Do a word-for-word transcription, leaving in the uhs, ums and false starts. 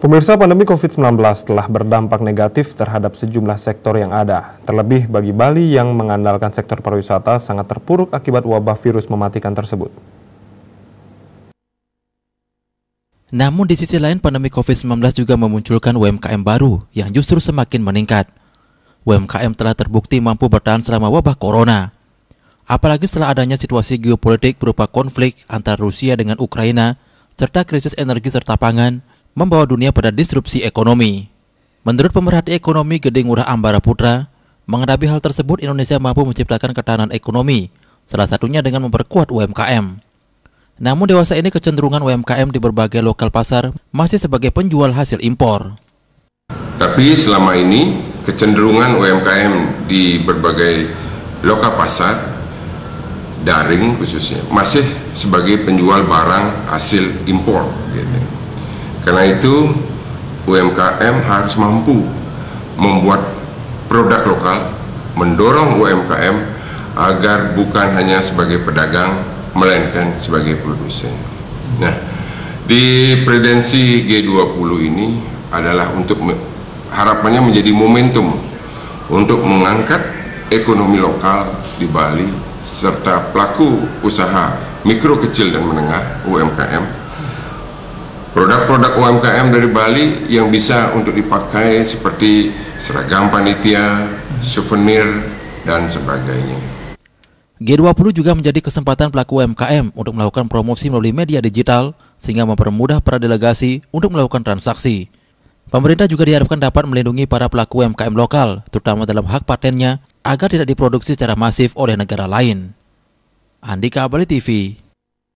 Pemirsa, pandemi covid sembilan belas telah berdampak negatif terhadap sejumlah sektor yang ada. Terlebih bagi Bali yang mengandalkan sektor pariwisata sangat terpuruk akibat wabah virus mematikan tersebut. Namun di sisi lain, pandemi covid sembilan belas juga memunculkan U M K M baru yang justru semakin meningkat. U M K M telah terbukti mampu bertahan selama wabah corona. Apalagi setelah adanya situasi geopolitik berupa konflik antara Rusia dengan Ukraina, serta krisis energi serta pangan, membawa dunia pada disrupsi ekonomi. Menurut pemerhati ekonomi Gedeng Ngurah Ambara Putra, menghadapi hal tersebut Indonesia mampu menciptakan ketahanan ekonomi, salah satunya dengan memperkuat U M K M. Namun dewasa ini kecenderungan U M K M di berbagai lokal pasar masih sebagai penjual hasil impor. Tapi selama ini kecenderungan U M K M di berbagai lokal pasar, daring khususnya, masih sebagai penjual barang hasil impor. Gitu. Karena itu U M K M harus mampu membuat produk lokal, mendorong U M K M agar bukan hanya sebagai pedagang, melainkan sebagai produsen. Nah, di presidensi G dua puluh ini adalah untuk harapannya menjadi momentum untuk mengangkat ekonomi lokal di Bali serta pelaku usaha mikro, kecil, dan menengah U M K M. Produk-produk U M K M dari Bali yang bisa untuk dipakai seperti seragam panitia, souvenir, dan sebagainya. G dua puluh juga menjadi kesempatan pelaku U M K M untuk melakukan promosi melalui media digital sehingga mempermudah para delegasi untuk melakukan transaksi. Pemerintah juga diharapkan dapat melindungi para pelaku U M K M lokal, terutama dalam hak patennya, agar tidak diproduksi secara masif oleh negara lain. Andika, Bali T V.